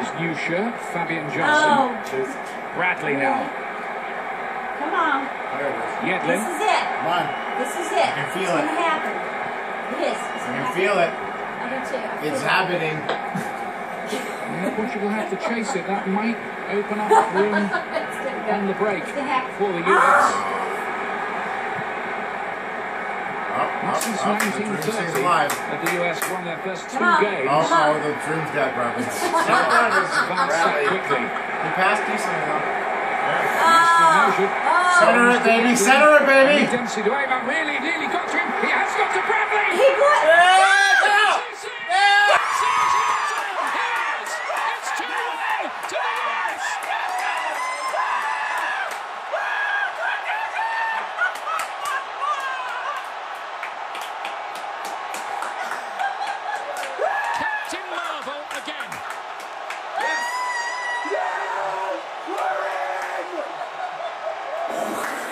new shirt, Fabian Johnson. Bradley now. Come on. Yedlin. This is it. Come on. This is it. I can feel it. It's gonna happen. It is. It's I gonna can feel it. I do too. It's happening. Yeah, Portugal have to chase it. That might open up room on the break for the US. Since 1930, the US won their first 2 games. Oh, the dreams got broken. Quickly. He passed decently though. Center it, baby! Center it, baby! Dempsey to aim, really nearly got to him. He has got to Bradley! He would! It's 2-1 to the US! Captain Marvel again. Yes! Yes! We're in!